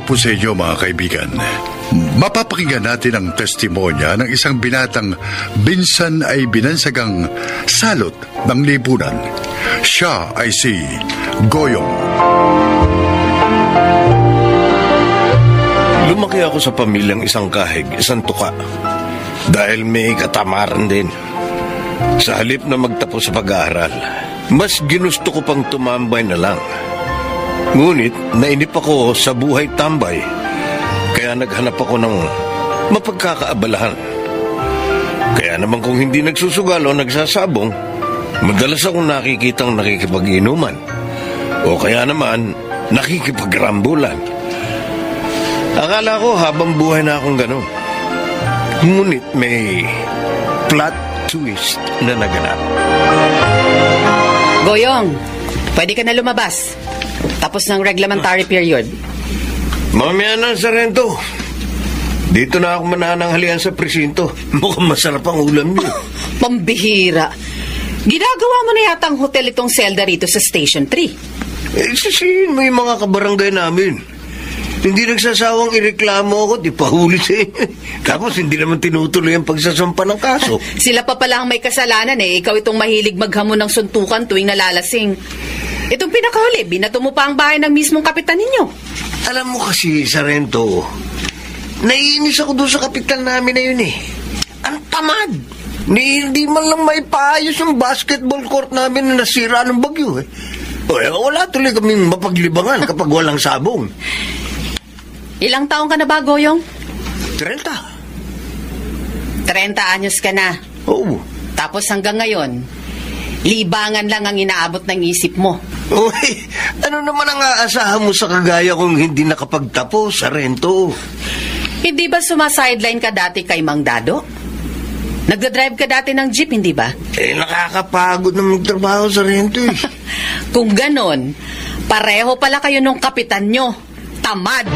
po sa inyo mga kaibigan. Mapapakinggan natin ang testimonya ng isang binatang binsan ay binansagang salot ng lipunan. Siya ay si Goyong. Lumaki ako sa pamilyang isang kahig, isang tuka. Dahil may katamaran din. Sa halip na magtapos sa pag-aaral, mas ginusto ko pang tumambay na lang. Ngunit nainip ako sa buhay tambay, kaya naghanap ako ng mapagkakaabalahan. Kaya naman kung hindi nagsusugal o nagsasabong, madalas akong nakikitang nakikipag-inuman o kaya naman nakikipagrambulan. Akala ko habang buhay na akong ganun. Ngunit may plot twist na naganap. Goyong, pwede ka na lumabas. Tapos ng reglementary period. Mamaya na, Sarento. Dito na ako manananghalian sa presinto. Mukhang masarap ang ulam niyo. Pambihira. Ginagawa mo na yata ang hotel itong selda rito sa Station 3. Sisihin mo yung mga kabarangay namin. Hindi nagsasawang ireklamo ako, di pahuli sa inyo. Tapos hindi naman tinutuloy ang pagsasampa ng kaso. Sila pa pala ang may kasalanan eh. Ikaw itong mahilig maghamon ng suntukan tuwing nalalasing. Itong pinakahuli, binato mo pa ang bahay ng mismong kapitan ninyo. Alam mo kasi, Sarento, naiinis ako doon sa kapitan namin na yun eh. Ang tamad. Hindi man lang may paayos yung basketball court namin na nasira ng bagyo eh. Wala tuloy kaming mapaglibangan kapag walang sabong. Ilang taong ka na ba, Goyong? 30 anyos ka na. Oo. Tapos hanggang ngayon, libangan lang ang inaabot ng isip mo. Uy, ano naman ang aasahan mo sa kagaya kung hindi nakapagtapos, Sarento? Hindi ba sumasideline ka dati kay Mang Dado? Nagdadrive ka dati ng jeep, hindi ba? Nakakapagod na magtrabaho, Sarento eh. Kung ganon, pareho pala kayo nung kapitan nyo. Tamad!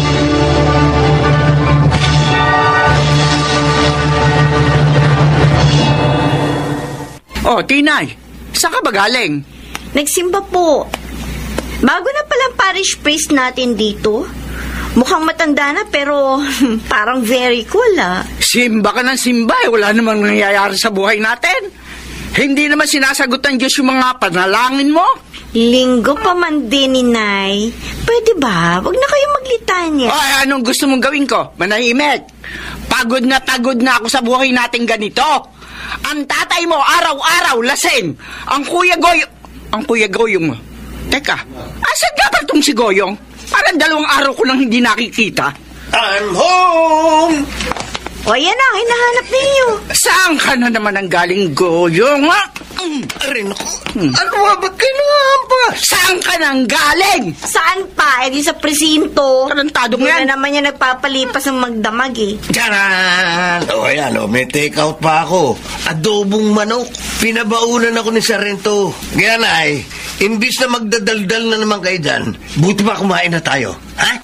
Oh, Tinay, saan ka ba galing? Nagsimba po. Bago na palang parish priest natin dito. Mukhang matanda na pero parang very cool Simba ka ng simba eh. Wala namang nangyayari sa buhay natin. Hindi naman sinasagot ng Diyos yung mga panalangin mo. Linggo pa man din ni Nay. Pwede ba? Huwag na kayo maglitanya. Ay, anong gusto mong gawin ko? Manahimik. Pagod na ako sa buhay natin ganito. Ang tatay mo araw-araw lasing. Ang Kuya Goyong mo. Teka, asan nga ba itong si Goyong? Parang 2 araw ko nang hindi nakikita. I'm home! O yan na, hinahanap ninyo. Saan ka na naman ang galing, Goyong? Arin ako. Ano nga ba't kayo nangahampas? Saan ka nang galing? Saan pa? Eh di sa presinto. Tarantado Doon nga. na naman yan nagpapalipas ng magdamag eh. Tiyaran! Ayan may take out pa ako. Adobong manok. Pinabaunan ako ni Sarento. Kaya na imbis na magdadaldal na naman kayo dyan, buti pa kumain na tayo. Ha?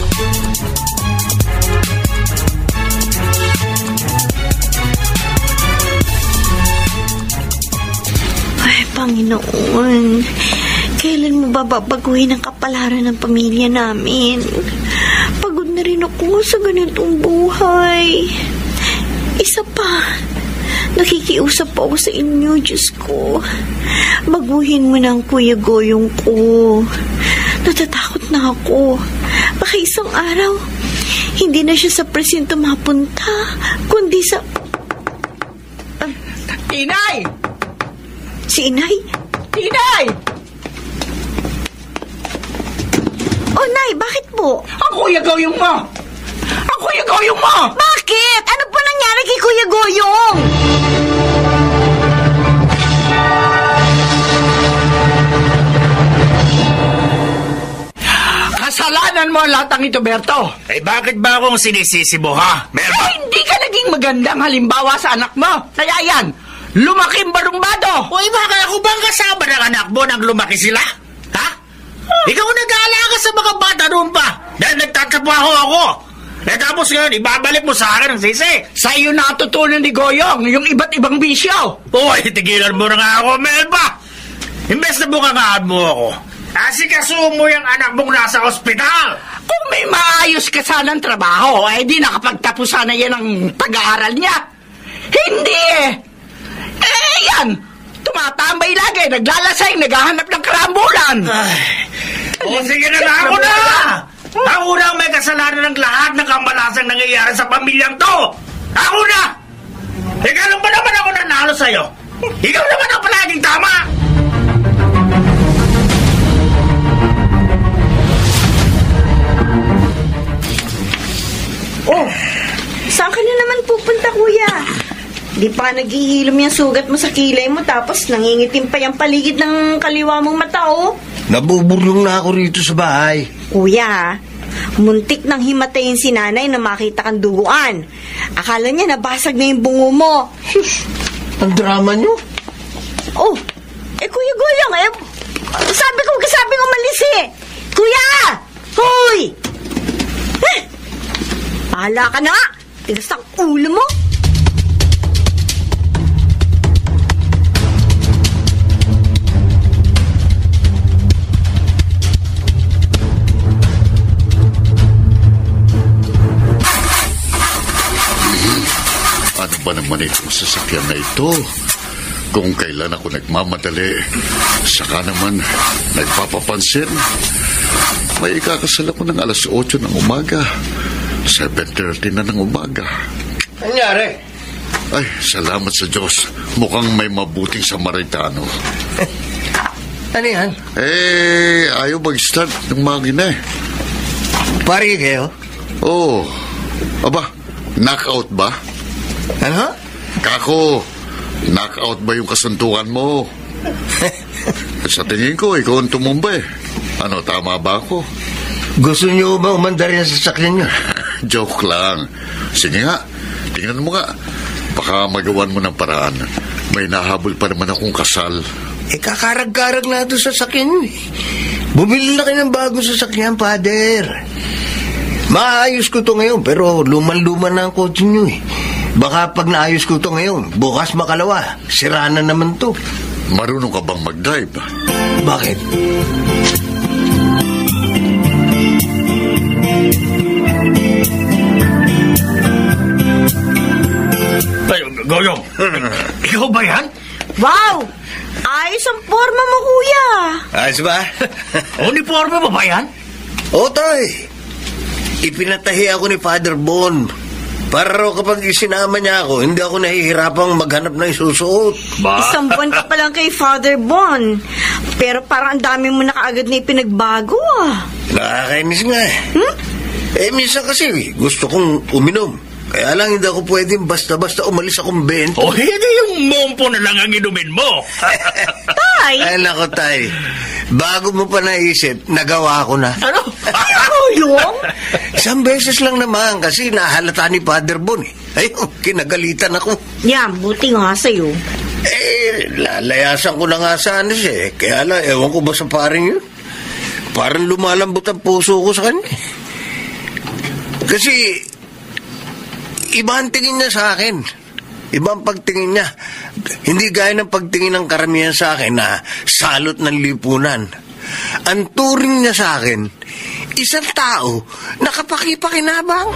Panginoon, kailan mo ba babaguhin ang kapalaran ng pamilya namin? Pagod na rin ako sa ganitong buhay. Isa pa, nakikiusap pa ako sa inyo, Diyos ko. Baguhin mo na ang Kuya Goyong ko. Natatakot na ako. Baka isang araw, hindi na siya sa presinto mapunta, kundi sa... Inay! Si Inay? Inay! Oh, Nay, bakit po? Ang Kuya Goyong mo! Ang Kuya Goyong mo! Bakit? Ano po nangyari kay Kuya Goyong? Kasalanan mo lahat ng ito, Berto. Bakit ba akong sinisisi mo, ha? Hindi ka naging magandang halimbawa sa anak mo. Kaya yan, lumaking barumbado! Uy, baka ako bang kasama ng anak mo nang lumaki sila? Ha? Ikaw nag-aalaga sa mga bata noon pa dahil nagtatrabaho ako. Tapos ngayon, ibabalik mo sa akin ang sisi. Sa iyo natutunan ni Goyong yung iba't ibang bisyo. Uy, tigilan mo na nga ako, Melba. Imbes na bukangaan mo ako, asikasuhin mo yung anak mong nasa ospital. Kung may maayos ka sanang trabaho, di nakapagtapos sana yan ang pag-aaral niya. Hindi eh. Yan. Tumatambay lagi, naglalasing, naghahanap ng karambulan. O sige na, ako na! Ako na ang may kasalanan ng lahat ng kambalasang nangyayari sa pamilyang to! Ako na! Ikaw lang ba naman ako nanalo sa'yo? Ikaw naman ang palaging tama! Oh, saan ka na naman pupunta, kuya? Di pa naghihilom yung sugat mo sa kilay mo tapos nangingitim pa yung paligid ng kaliwa mong mata, oh. Nabuburlong na ako rito sa bahay. Kuya, muntik nang himatayin si nanay na makita kang duguan. Akala niya nabasag na yung bungo mo. Ang drama nyo. Oh, Kuya Goyong, sabi ko umalis eh. Kuya! Hoy! Bahala ka na! Tigas ang ulo mo! Ano ba naman itong sasakyan na ito? Kung kailan ako nagmamadali, saka naman nagpapapansin. May ikakasal ako ng alas 8 ng umaga. 7:30 na ng umaga. Nangyari? Ay, salamat sa Diyos. Mukhang may mabuting Samaritano. Ano yan? Ayaw mag-start ng makina eh. Pari kayo? Oo. Aba, knockout ba? Ano? Kako, knockout ba yung kasuntukan mo? Sa tingin ko, ikaw ang tumumba eh. Ano, tama ba ako? Gusto niyo ba umandar yan sa sakyan niyo? Joke lang. Sige nga, tingnan mo nga. Baka magawan mo ng paraan. May nahabol pa naman akong kasal. Kakarag-karag na ito sa sakyan niyo eh. Bumili na kayo ng bagong sasakyan, Father. Maayos ko to ngayon, pero luman-luman na ang kotse niyo eh. Baka pag naayos ko to ngayon, bukas makalawa, sira na naman to. Marunong ka bang mag-drive? Bakit? Ay, Goyong, ikaw ba yan? Wow! Ayos ang forma mo, kuya. Ayos ba? Uniforme mo ba yan? Oo, Tay. Ipinatahi ako ni Father Bon. Para raw kapag isinama niya ako, hindi ako nahihirapang maghanap ng isusuot. Isang buwan ka pa lang kay Father Bon. Pero parang ang dami mo na kaagad na ipinagbago, ah. Nakakainis nga eh. Minsan kasi gusto kong uminom. Kaya lang hindi ako pwedeng basta-basta umalis akong bento. O hindi yung mompo na lang ang inumin mo. Tay! Ay nako, Tay. Bago mo pa naisip, nagawa ko na. Ano? Goyong? Isang beses lang naman kasi nahalata ni Father Bon eh. Ayun, kinagalitan ako. Yan, buti nga sa'yo. Lalayasan ko na nga sana siya eh. Kaya lang, ewan ko ba sa paring yun? Parang lumalambot ang puso ko sa kanya. Kasi iba ang tingin niya sa akin. Iba ang pagtingin niya. Hindi gaya ng pagtingin ng karamihan sa akin na salot ng lipunan. Ang turing niya sa akin, isang tao na kapaki-pakinabang.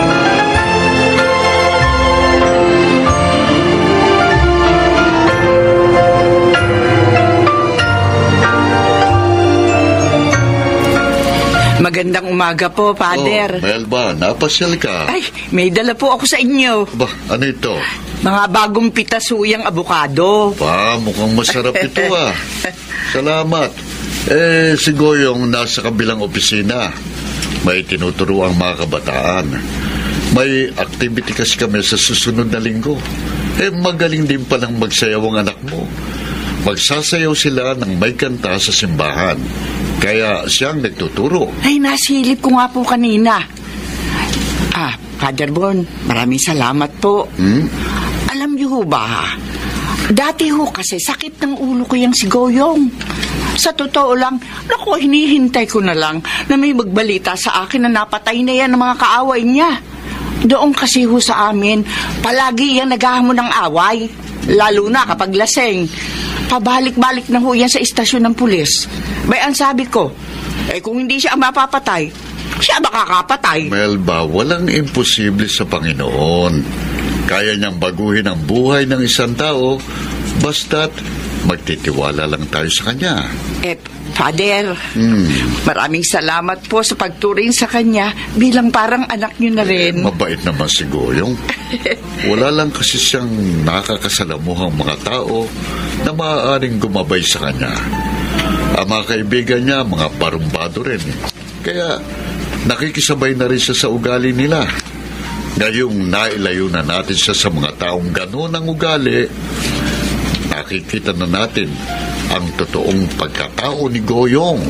Magandang umaga po, Father. Oh, Melba, napasyal ka. Ay, may dala po ako sa inyo. Ba, ano ito? Mga bagong pitasuyang abukado. Mukhang masarap ito ah. Salamat. Si Goyong nasa kabilang opisina. May tinuturo ang mga kabataan. May activity kasi kami sa susunod na linggo. Magaling din palang magsayaw ang anak mo. Magsasayaw sila ng may kanta sa simbahan. Kaya siyang nagtuturo. Ay, nasilip ko nga po kanina. Father Bon, maraming salamat po. Alam niyo ho ba, dati ho kasi sakit ng ulo ko yung si Goyong. Sa totoo lang, naku, hinihintay ko na lang na may magbalita sa akin na napatay na yan ng mga kaaway niya. Doon kasi ho sa amin, palagi yan naghahamon ng away. Lalo na kapag laseng. Pabalik-balik na ho yan sa istasyon ng pulis. Ang sabi ko, kung hindi siya ang mapapatay, Siya makakapatay. Melba, walang imposible sa Panginoon. Kaya niyang baguhin ang buhay ng isang tao, basta't magtitiwala lang tayo sa Kanya. Father, maraming salamat po sa pagturing sa kanya bilang parang anak niyo na rin. Mabait naman si Goyong. Wala lang kasi siyang nakakasalamuhang mga tao na maaaring gumabay sa kanya. Ang mga kaibigan niya, mga barumbado rin. Kaya nakikisabay na rin siya sa ugali nila. Ngayong nailayo na natin siya sa mga taong gano'n ang ugali, nakikita na natin ang totoong pagkatao ni Goyong.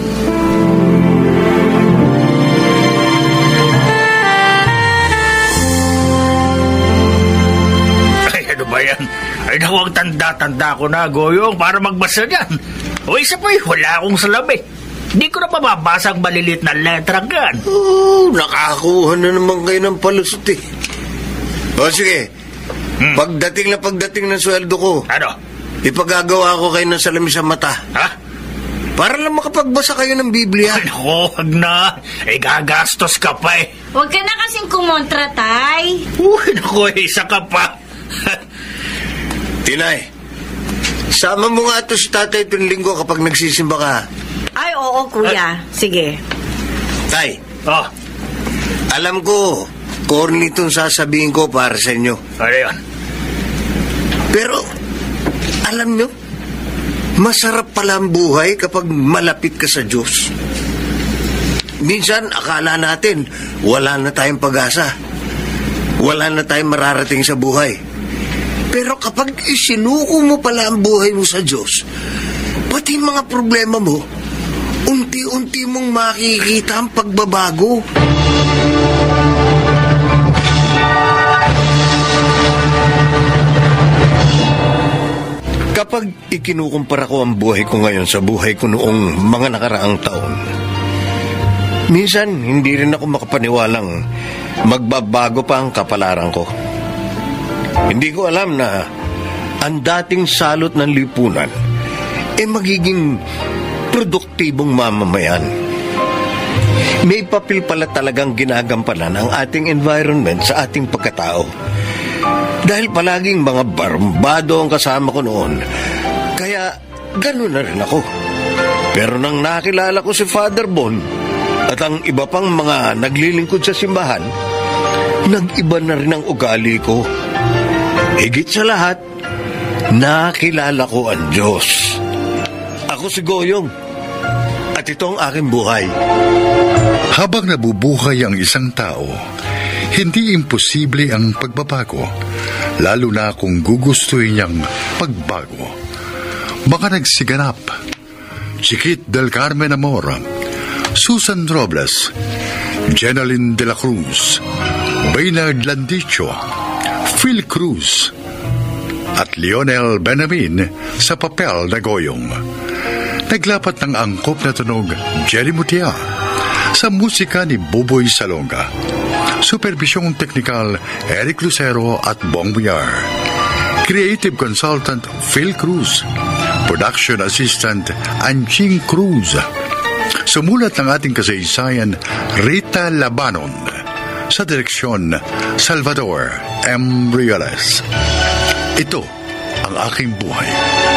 Ay, ano ba yan? Ay, naku, ang tanda-tanda ko na, Goyong, para magbasa niyan. O isa pa, wala akong salabi. Hindi ko na mababasa ang malilit na letra gan. Oh, nakakuha na naman kayo ng palusot eh. O sige, pagdating ng sweldo ko, Ano? ipagagawa ko kayo ng salamin sa mata. Ha? Para lang makapagbasa kayo ng Biblia. Ay, naku, wag na. Gagastos ka pa eh. Huwag ka na kasing kumontra, Tay. Uy, naku, isa ka pa. Tinay, sama mo nga ito si tatay itong linggo kapag nagsisimba ka. Ay, oo, kuya. Sige. Tay, Oh, alam ko, corny itong sasabihin ko para sa inyo. ano yan? Pero, alam nyo, masarap pala ang buhay kapag malapit ka sa Diyos. Minsan, akala natin, wala na tayong pag-asa. Wala na tayong mararating sa buhay. Pero kapag isinuko mo pala ang buhay mo sa Diyos, pati mga problema mo, unti-unti mong makikita ang pagbabago. Kapag ikinukumpara ko ang buhay ko ngayon sa buhay ko noong mga nakaraang taon, minsan hindi rin ako makapaniwalang magbabago pa ang kapalaran ko. Hindi ko alam na ang dating salot ng lipunan magiging produktibong mamamayan. May papel pala talagang ginagampanan ang ating environment sa ating pagkatao. Dahil palaging mga barumbado ang kasama ko noon, kaya gano'n na rin ako. Pero nang nakilala ko si Father Bon at ang iba pang mga naglilingkod sa simbahan, nag-iba na rin ang ugali ko. Higit sa lahat, nakilala ko ang Diyos. Ako si Goyong, at ito ang aking buhay. Habang nabubuhay ang isang tao, hindi imposible ang pagbabago, lalo na kung gugustuhin niyang pagbago. Baka nagsiganap Chiquit del Carmen Amor, Susan Robles, Jeneline de la Cruz, Baynard Landicho, Phil Cruz, at Lionel Benamin sa papel na Goyong. Naglapat ng angkop na tunog Jerry Mutia sa musika ni Buboy Salonga. Supervisyong teknikal Eric Lucero at Bong Villar. Creative Consultant Phil Cruz. Production Assistant Anching Cruz. Sumulat ng ating kasaysayan Rita Labanon. Sa direksyon Salvador M. Rioles. Ito ang aking buhay.